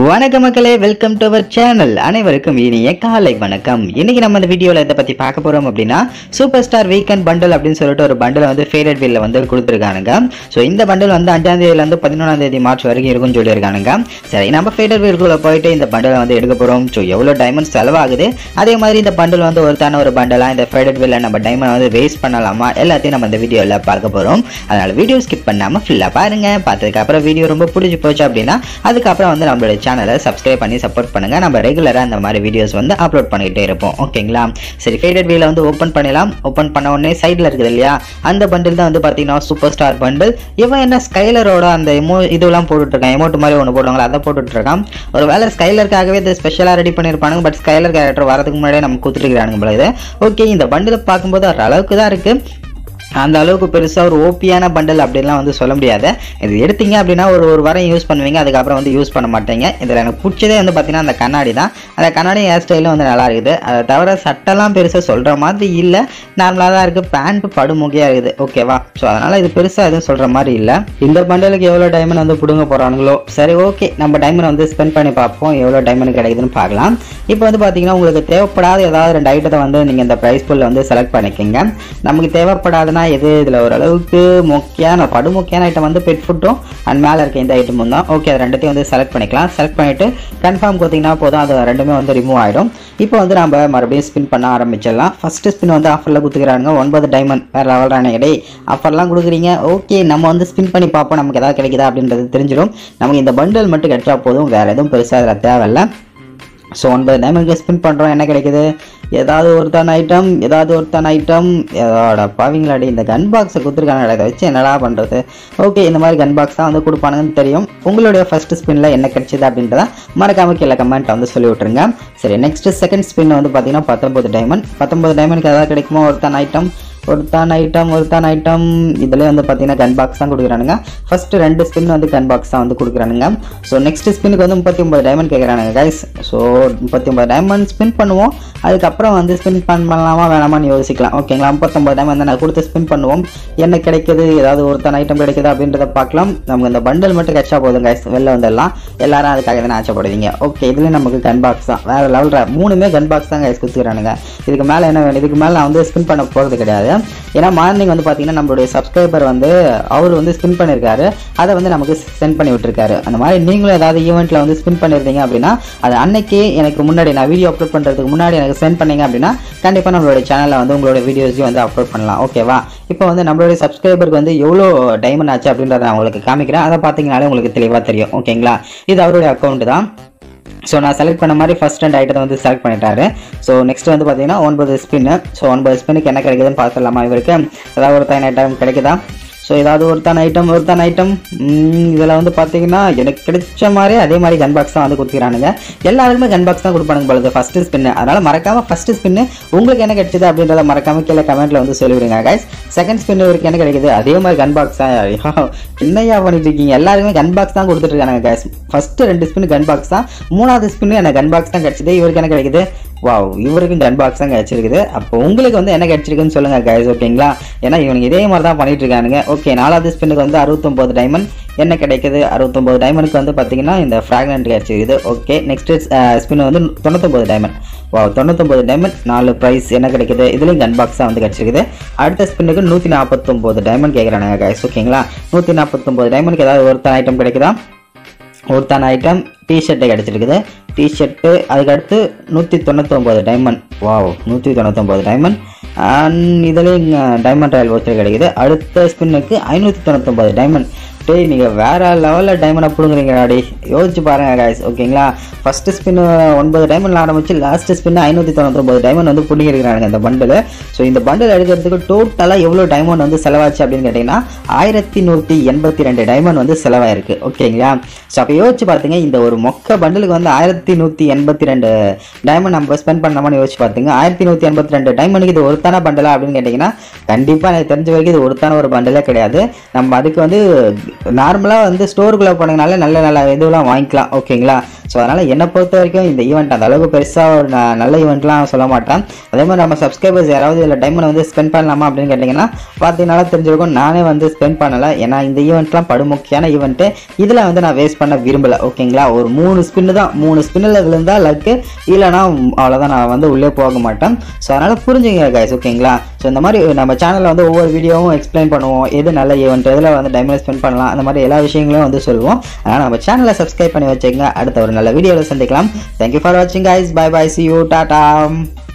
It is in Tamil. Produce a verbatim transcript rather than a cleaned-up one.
வணக்கம் மக்களே, வெல்கம் டு அவர் சேனல். அனைவருக்கும் இனிய காலை வணக்கம். இன்னைக்கு நம்ம இந்த வீடியோவில் இதை பற்றி பார்க்க போகிறோம் அப்படின்னா சூப்பர் ஸ்டார் வீக்கெண்ட் பண்டல் அப்படின்னு சொல்லிட்டு ஒரு பண்டல் வந்து ஃபேடட் வீல்ல வந்து கொடுத்துருக்கானுங்க. ஸோ இந்த பண்டல் வந்து அஞ்சாம் தேதியிலேருந்து பதினொன்றாம் தேதி மார்ச் வரைக்கும் இருக்கும்னு சொல்லியிருக்கானுங்க. சரி, நம்ம ஃபேடட் வீல்குள்ளே போயிட்டு இந்த பண்டலை வந்து எடுக்க போகிறோம். ஸோ எவ்வளோ டைமண்ட் செலவாகுது, அதே மாதிரி இந்த பண்டல் வந்து ஒருத்தான ஒரு பண்டலாக இந்த ஃபேடட் வீல்ல நம்ம டைமண்ட் வந்து வேஸ்ட் பண்ணலாமா, எல்லாத்தையும் நம்ம இந்த வீடியோவில் பார்க்க போகிறோம். அதனால் வீடியோ ஸ்கிப் பண்ணாமல் ஃபுல்லாக பாருங்கள். பார்த்ததுக்கப்புறம் வீடியோ ரொம்ப பிடிச்சி போச்சு அப்படின்னா அதுக்கப்புறம் வந்து நம்மளோட சேனலை சப்ஸ்கிரைப் பண்ணி சப்போர்ட் பண்ணுங்க. நம்ம ரெகுலரா இந்த மாதிரி வீடியோஸ் வந்து அப்லோட் பண்ணிட்டே இருப்போம். ஓகேங்களா? சரி, ஃபேடட் வீல வந்து ஓபன் பண்ணலாம். ஓபன் பண்ண உடனே சைடுல இருக்குது இல்லையா, அந்த பண்டில் தான் வந்து பாத்தீங்கன்னா சூப்பர் ஸ்டார் பண்டில். இவன் என்ன ஸ்கைலரோட அந்த எமோ இதெல்லாம் போட்டுட்டு இருக்கான், எமோட் மாதிரி ஒன்று போடுவாங்களா, அதை போட்டுட்டு இருக்கான். ஒரு வேலை ஸ்கைலருக்காகவே இது ஸ்பெஷலா ரெடி பண்ணிருப்பானுங்க. பட் ஸ்கைலர் கேரக்டர் வரதுக்கு முன்னாடியே நம்ம கொடுத்துட்டு இருக்கானுங்க போல இது. ஓகே, இந்த பண்டில் பார்க்கும்போது ஒரு அளவுக்கு தான் இருக்கு, அந்த அளவுக்கு பெருசாக ஒரு ஓபியான பண்டல் அப்படின்லாம் வந்து சொல்ல முடியாது. இது எடுத்தீங்க அப்படின்னா ஒரு ஒரு வாரம் யூஸ் பண்ணுவீங்க, அதுக்கப்புறம் வந்து யூஸ் பண்ண மாட்டீங்க. இதில் எனக்கு பிடிச்சதே வந்து பார்த்தீங்கன்னா அந்த கண்ணாடி தான். அந்த கண்ணாடி ஹேர் ஸ்டைலும் வந்து நல்லா இருக்குது. அதை தவிர சட்டெல்லாம் பெருசாக சொல்கிற மாதிரி இல்லை, நார்மலாக தான் இருக்குது. பேண்ட் படுமுகையாக இருக்குது. ஓகேவா? ஸோ அதனால் இது பெருசாக எதுவும் சொல்கிற மாதிரி இல்லை. இந்த பண்டலுக்கு எவ்வளோ டைமண்ட் வந்து பிடுங்க போகிறானுங்களோ. சரி, ஓகே, நம்ம டைமண்ட் வந்து ஸ்பெண்ட் பண்ணி பார்ப்போம், எவ்வளோ டைமண்ட் கிடைக்குதுன்னு பார்க்கலாம். இப்போ வந்து பார்த்தீங்கன்னா உங்களுக்கு தேவைப்படாத ஏதாவது ரெண்டு ஐட்டத்தை வந்து நீங்கள் இந்த ப்ரைஸ் புல்ல வந்து செலக்ட் பண்ணிக்கோங்க. நமக்கு தேவைப்படாதுன்னா எது, இதில் ஓரளவுக்கு முக்கியமான படுமுக்கியமான ஐட்டம் வந்து பெட் ஃபுட்டும் அண்ட் மேலே இருக்க இந்த ஐட்டமும் தான். ஓகே, அது ரெண்டுத்தையும் வந்து செலக்ட் பண்ணிக்கலாம். செலக்ட் பண்ணிவிட்டு கன்ஃபார்ம் கொடுத்தீங்கன்னா போதும், அது ரெண்டுமே வந்து ரிமூவ் ஆகிடும். இப்போ வந்து நம்ம மறுபடியும் ஸ்பின் பண்ண ஆரம்பிச்சிடலாம். ஃபஸ்ட்டு ஸ்பின் வந்து ஆஃபரில் கொடுத்துக்கிறாங்க, ஒன்பது டைமண்ட் வேறு லெவல்றான இடை ஆஃபர்லாம் கொடுக்குறீங்க. ஓகே, நம்ம வந்து ஸ்பின் பண்ணி பார்ப்போம், நமக்கு எதாவது கிடைக்குதா அப்படின்றது தெரிஞ்சிடும். நமக்கு இந்த பண்டல் மட்டும் கிடைச்சா போதும், வேறு எதுவும் பெருசாக அதில் தேவையில்லை. ஸோ ஒன்பது டைமண்ட் ஸ்பின் பண்ணுறோம், என்ன கிடைக்குது? ஏதாவது ஒருத்தான ஐட்டம், ஏதாவது ஒருத்தான ஐட்டம். ஏதோட பாவிங்களாடி இந்த கன் பாக்ஸை கொடுத்துருக்காங்க, இதை வச்சு என்னடா பண்ணுறது? ஓகே, இந்த மாதிரி கன் பாக்ஸ் தான் வந்து கொடுப்பானுங்கன்னு தெரியும். உங்களுடைய ஃபர்ஸ்ட் ஸ்பின்னில் என்ன கிடைச்சிது அப்படின்றத மறக்காம கீழே கமெண்ட்டை வந்து சொல்லி விட்டுருங்க. சரி, நெக்ஸ்ட் செகண்ட் ஸ்பின் வந்து பார்த்தீங்கன்னா பத்தொம்பது டைமண்ட். பத்தொம்பது டைமண்ட்க்கு ஏதாவது கிடைக்குமோ? ஒருத்தான ஐட்டம் ஒருத்தான ஐட்டம் ஒருத்தான ஐட்டம் இதில் வந்து பார்த்தீங்கன்னா கன் பாக்ஸ் தான் கொடுக்குறானுங்க. ஃபஸ்ட்டு ரெண்டு ஸ்பின் வந்து கன் பாக்ஸ் தான் வந்து கொடுக்குறானுங்க. ஸோ நெக்ஸ்ட் ஸ்பின்னுக்கு வந்து முப்பத்தி ஒன்பது டைமண்ட் கேட்குறானுங்க கைஸ். ஸோ முப்பத்தி ஒன்பது டைமண்ட் ஸ்பின் பண்ணுவோம், அதுக்கப்புறம் வந்து ஸ்பின் பண்ணலாமா வேணாமான்னு யோசிக்கலாம். ஓகேங்களா? முப்பத்தொம்பது டைமண்ட் நான் கொடுத்து ஸ்பின் பண்ணுவோம், என்ன கிடைக்குது, ஏதாவது ஒருத்தான ஐட்டம் கிடைக்குது அப்படின்றத பார்க்கலாம். நமக்கு இந்த பண்டல் மட்டும் கிடைச்சா போதும் கைஸ், வெளில வந்துடலாம். எல்லாரும் அதுக்காக தானே ஆச்சப்படுவீங்க. ஓகே, இதுலேயும் நமக்கு கன் பாக்ஸ் தான், வேறு லெவல் மூணுமே கன் பாக்ஸ் தான் கைஸ் கொடுத்துக்கிறானுங்க. இதுக்கு மேலே என்ன வேணும்? இதுக்கு மேலே நான் வந்து ஸ்பின் பண்ண போகிறது கிடையாது. ஏன்னா மார்னிங் வந்து பார்த்தீங்கன்னா நம்மளுடைய சப்ஸ்கிரைபர் வந்து அவர் வந்து ஸ்பின் பண்ணியிருக்காரு, அதை வந்து நமக்கு சென்ட் பண்ணி விட்டுருக்காரு. அந்த மாதிரி நீங்களும் ஏதாவது ஈவெண்ட்டில் வந்து ஸ்பின் பண்ணியிருந்தீங்க அப்படின்னா அது அன்னைக்கு எனக்கு முன்னாடி நான் வீடியோ அப்லோட் பண்ணுறதுக்கு முன்னாடி எனக்கு சென்ட் பண்ணீங்க அப்படின்னா கண்டிப்பாக நம்மளுடைய சேனலில் வந்து உங்களோட வீடியோஸையும் வந்து அப்லோட் பண்ணலாம். ஓகேவா? இப்போ வந்து நம்மளுடைய சப்ஸ்கிரைபருக்கு வந்து எவ்வளோ டைமண்ட் ஆச்சு அப்படின்றத நான் உங்களுக்கு காமிக்கிறேன், அதை பார்த்தீங்கனாலே உங்களுக்கு தெளிவாக தெரியும். ஓகேங்களா? இது அவருடைய அக்கௌண்ட் தான். ஸோ நான் செலக்ட் பண்ண மாதிரி ஃபஸ்ட் ரெண்டு ஐட்டத்தை வந்து செலக்ட் பண்ணிட்டாரு. ஸோ நெக்ஸ்ட் வந்து பார்த்தீங்கன்னா ஒன்பது ஸ்பின்னு. ஸோ ஒன்பது ஸ்பின்னுக்கு என்ன கிடைக்குதுன்னு பார்த்துடலாமா? இவருக்கு ஏதாவது ஒரு டைம் ஐட்டம் கிடைக்குதா? ஸோ ஏதாவது ஒருத்தான ஐட்டம் ஒருத்தான ஐட்டம் இதில் வந்து பார்த்தீங்கன்னா எனக்கு கிடைச்ச மாதிரி அதே மாதிரி கன் பாக்ஸ் தான் வந்து கொடுத்துக்கிறானுங்க. எல்லாருக்குமே கன் பாக்ஸ் தான் கொடுப்பானுங்க பொழுது ஃபஸ்ட்டு ஸ்பின்னு. அதனால் மறக்காமல் ஃபஸ்ட்டு ஸ்பின்னு உங்களுக்கு என்ன கிடைச்சது அப்படின்றத மறக்காமல் கீழே கமெண்ட்டில் வந்து சொல்லிவிடுங்க கைஸ். செகண்ட் ஸ்பின் இவருக்கு என்ன கிடைக்குது? அதே மாதிரி கன் பாக்ஸ் தான். என்னையா பண்ணிட்டு இருக்கீங்க? எல்லாருக்குமே கன் பாக்ஸ் தான் கொடுத்துட்ருக்காங்க கைஸ். ஃபஸ்ட்டு ரெண்டு ஸ்பின்னு கன் பாக்ஸ் தான், மூணாவது ஸ்பின்னு எனக்கு கன் பாக்ஸ் தான் கிடைச்சிது. இவருக்கு என்ன கிடைக்குது? வாவ், இவருக்கும் கன் பாக்ஸ் தான் கிடைச்சிருக்குது. அப்போ உங்களுக்கு வந்து என்ன கிடைச்சிருக்குன்னு சொல்லுங்கள் கைஸ். ஓகேங்களா? ஏன்னா இவனுக்கு இதே மாதிரி தான் பண்ணிட்டு இருக்கானுங்க. ஓகே, நாலாவது ஸ்பின்னுக்கு வந்து அறுபத்தொம்போது டைமண்ட் என்ன கிடைக்குது? அறுபத்தொம்போது டைமண்ட்க்கு வந்து பார்த்தீங்கன்னா இந்த ஃப்ராக்னன்ட் கிடைச்சிருக்குது. ஓகே, நெக்ஸ்ட் ஸ்பின் வந்து தொண்ணூத்தொம்பது டைமண்ட். வா, தொண்ணூத்தொம்பது டைமண்ட், நாலு ப்ரைஸ் என்ன கிடைக்குது? இதுலேயும் கன் பாக்ஸ் தான் வந்து கிடைச்சிருக்குது. அடுத்த ஸ்பின்னுக்கு நூற்றி நாற்பத்தொம்போது டைமண்ட் கேட்குறானுங்க கைஸ். ஓகேங்களா? நூற்றி நாற்பத்தொம்போது டைமண்ட்க்கு ஏதாவது ஒருத்தான ஐட்டம் கிடைக்குதா? ஒருத்தான ஐட்டம் டிஷர்ட்டு கிடச்சிருக்குது. டிஷர்ட்டு அதுக்கடுத்து நூற்றி தொண்ணூத்தொம்பது டைமண்ட். வாவ், நூற்றி தொண்ணூத்தொம்பது டைமண்ட். அண்ட் இதுலேயும் டைமண்ட் ராயல் வவுச்சர் கிடைக்குது. அடுத்த ஸ்பின்னுக்கு ஐநூற்றி தொண்ணூத்தொம்பது டைமண்ட். டேய், நீங்கள் வேறு லெவலில் டைமண்டை பிடுங்குறீங்கடாடி, யோசிச்சு பாருங்கள் கைஸ். ஓகேங்களா? ஃபஸ்ட்டு ஸ்பின்னு ஒன்பது டைமண்ட் ஆரம்பிச்சு லாஸ்ட்டு ஸ்பின்னு ஐநூற்றி தொண்ணூத்தொம்பது டைமண்ட் வந்து பிடிங்கிருக்கிறாங்க இந்த பண்டில். ஸோ இந்த பண்டில் எடுக்கிறதுக்கு டோட்டலாக எவ்வளோ டைமண்ட் வந்து செலவாச்சு அப்படின்னு கேட்டிங்கன்னா ஆயிரத்தி நூற்றி எண்பத்தி ரெண்டு டைமண்ட் வந்து செலவாயிருக்கு. ஓகேங்களா? ஸோ அப்போ யோசிச்சு பார்த்தீங்க, இந்த ஒரு மொக்க பண்டிலுக்கு வந்து ஆயிரத்தி நூற்றி எண்பத்தி ரெண்டு டைமண்ட் நம்ம ஸ்பெண்ட் பண்ணோம்னு யோசிச்சு பார்த்தீங்க. ஆயிரத்தி நூற்றி எண்பத்தி ரெண்டு டைமண்டுக்கு இது ஒருத்தான பண்டலா அப்படின்னு கேட்டிங்கன்னா கண்டிப்பாக எனக்கு தெரிஞ்ச வரைக்கும் இது ஒருத்தான ஒரு பண்டலே கிடையாது. நம்ம அதுக்கு வந்து நார்மலாக வந்து ஸ்டோருக்குள்ளே போனீங்கனாலே நல்ல நல்ல இதுவெல்லாம் வாங்கிக்கலாம். ஓகேங்களா? ஸோ அதனால் என்னை பொறுத்த வரைக்கும் இந்த ஈவெண்ட் அந்த அளவுக்கு பெருசாக ஒரு நல்ல ஈவெண்ட்லாம் சொல்ல மாட்டேன். அதே மாதிரி நம்ம சப்ஸ்கிரைபர்ஸ் யாராவது இதில் டைமண்ட் வந்து ஸ்பெண்ட் பண்ணலாமா அப்படின்னு கேட்டிங்கன்னா பார்த்தீங்கன்னா தெரிஞ்சிருக்கும். நானே வந்து ஸ்பெண்ட் பண்ணலை, ஏன்னா இந்த ஈவெண்ட்லாம் படுமுக்கியமான ஈவெண்ட்டு. இதில் வந்து நான் வேஸ்ட் பண்ண விரும்பலை. ஓகேங்களா, ஒரு மூணு ஸ்பின்னு தான், மூணு ஸ்பின்னில் விழுந்தால் லக்கு, இல்லைனா அவ்வளோதான், நான் வந்து உள்ளே போக மாட்டேன். ஸோ அதனால் புரிஞ்சுங்க கைஸ். ஓகேங்களா, ஸோ இந்த மாதிரி நம்ம சேனலில் வந்து ஒவ்வொரு வீடியோவும் எக்ஸ்பிளைன் பண்ணுவோம், எது நல்ல ஈவெண்ட், எதில் வந்து டைமண்ட் ஸ்பெண்ட் பண்ணலாம், அந்த மாதிரி எல்லா விஷயங்களையும் வந்து சொல்லுவோம். அதனால் நம்ம சேனலை சப்ஸ்கிரைப் பண்ணி வச்சுக்கோங்க. அடுத்த ஒரு நல்ல வீடியோவில் சந்திக்கலாம். தேங்க்யூ ஃபார் வாட்சிங் guys. Bye bye, see you, Tata.